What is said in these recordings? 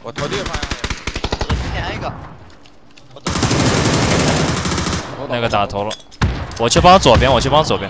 我头顶方向。 我今天还有一个。 那个打头了，我去帮左边，我去帮左边。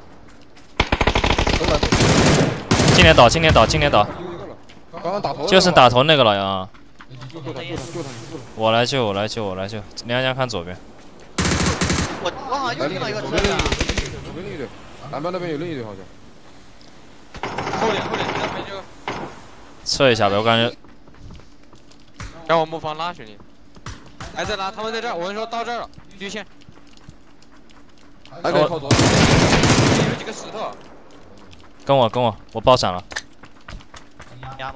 今年倒，今年倒，今年倒。 刚刚打头。 就是打头那个了啊。 救他，救他，救他！ 我来救，我来救，我来救。梁家看左边。 我好像又遇到一个车子。 左边另一队，南边那边有另一队好像。后点，那边就。 测一下呗，我感觉。 让我模仿拉兄弟。还在哪？他们在这儿，我跟你说到这儿了，绿线。还可以靠左。有几个石头。 跟我，我爆闪了。 压吗？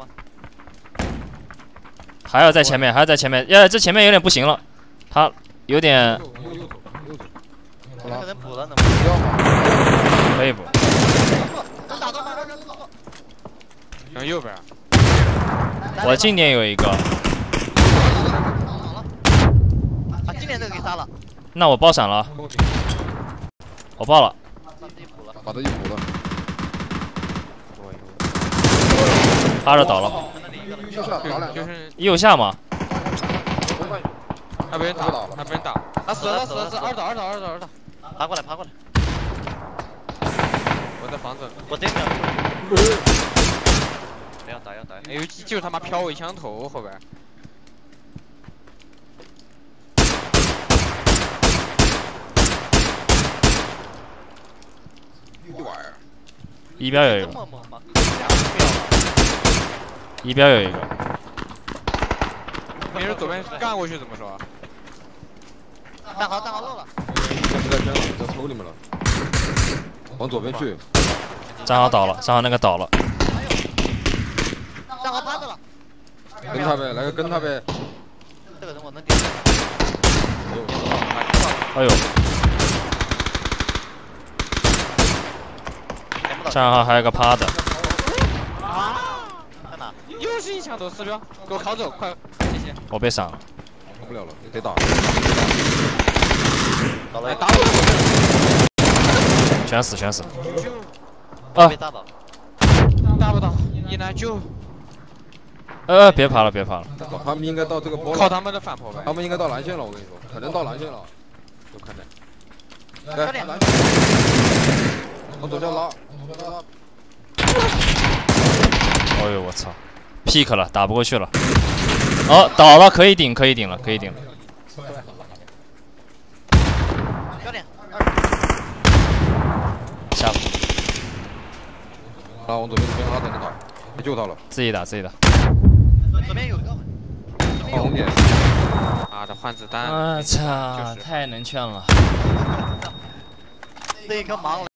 还要在前面，这前面有点不行了，他有点。 可能补了，能可以补。 能打到吗？ 向右边。 我近点有一个。 把今年这个给杀了。 那我爆闪了。我爆了。 把这一补了。 趴着倒了。右下吗？ 还被人打，还被人打。他死了，二倒。 爬过来。 我在房子。 我这边。要打。 哎呦，就他妈飘我一枪头后边。 一边有一个。一边有一个。 你是左边干过去怎么说？ 站好漏了。 在抽里面了。往左边去。 站好倒了，站好那个倒了。 站好趴着了。 跟他呗，来个跟他呗。 这个人我能顶。 哎呦。站好还有个趴的。 又是一枪头4标，给我扛走，快，谢谢。 我被闪了， 扛不了了，得打。 来打我！全死。 啊！被打倒。 打不到，一来救。 别爬了。 他们应该到这个波。靠他们的反坡呗。他们应该到蓝线了，我跟你说，可能到蓝线了。有可能。来，蓝线。往左下拉。 哎呦我操 ，pick 了，打不过去了。哦，倒了，可以顶了。 教练， 下。 啊，往左边拉在那打，别救他了。 自己打。 左边有一个。 放红点。啊，这换子弹。 我操，太能劝了。 这一颗盲了。